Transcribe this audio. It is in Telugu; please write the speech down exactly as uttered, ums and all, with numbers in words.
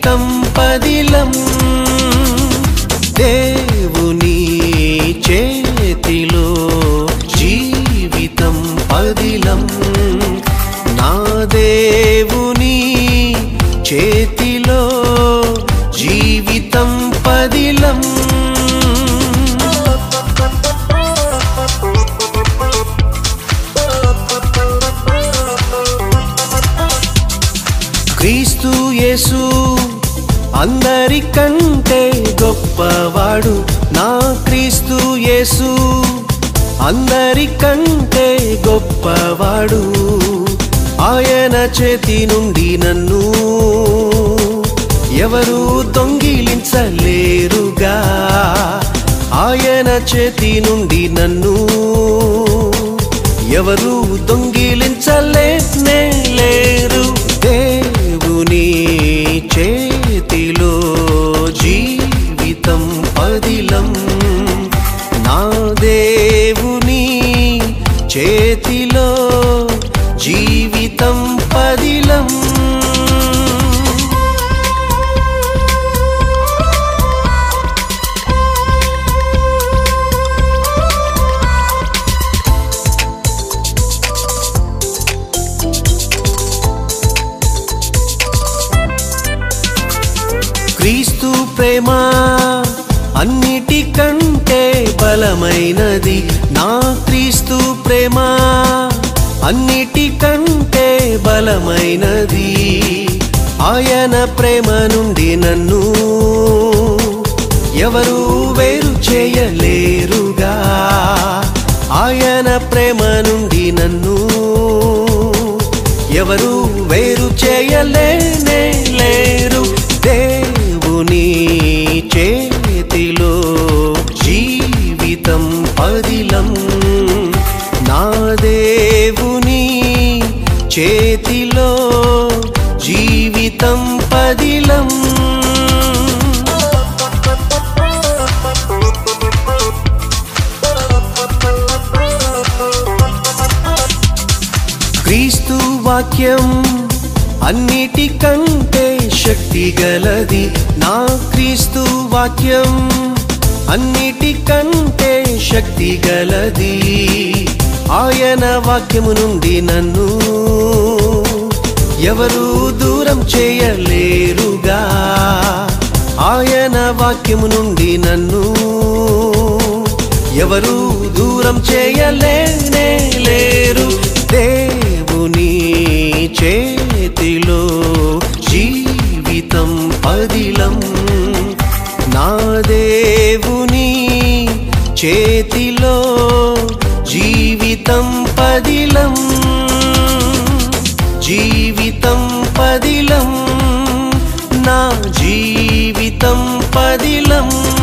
జీవితం పదిలం దేవుని చేతిలో జీవితం పదిలం నా దేవుని చేతిలో జీవితం పదిలం క్రీస్తు యేసు అందరికంటే గొప్పవాడు నా క్రీస్తు యేసు అందరికంటే గొప్పవాడు ఆయన చేతి నుండి నన్ను ఎవరు దొంగిలించలేరుగా ఆయన చేతి నుండి నన్ను ఎవరు దొంగిలించలేనే లేరు దేవుని చేతిలో జీవితం పదిలం నా దేవుని చేతిలో జీవితం పదిలం క్రీస్తు ప్రేమ అన్నిటికంటే బలమైనది నా క్రీస్తు ప్రేమ అన్నిటికంటే బలమైనది ఆయన ప్రేమ నుండి నన్ను ఎవరు వేరు చేయలేరుగా ఆయన ప్రేమ నుండి నన్ను ఎవరు వేరు చేయలేనే లేరు దేవుని చేతిలో జీవితం పదిలం నా దేవుని చేతిలో జీవితం పదిలం క్రీస్తు వాక్యం అన్నిటికంటే శక్తి గలది నా క్రీస్తు వాక్యం అన్నిటికంటే శక్తి గలది ఆయన వాక్యము నుండి నన్ను ఎవరు దూరం చేయలేరుగా ఆయన వాక్యము నుండి నన్ను ఎవరు దూరం చేయలేనే లేరు దేవుని చేతిలో జీవితం పదిలం నా దేవుని చేతిలో జీవితం పదిలం జీవితం పదిలం నా జీవితం పదిలం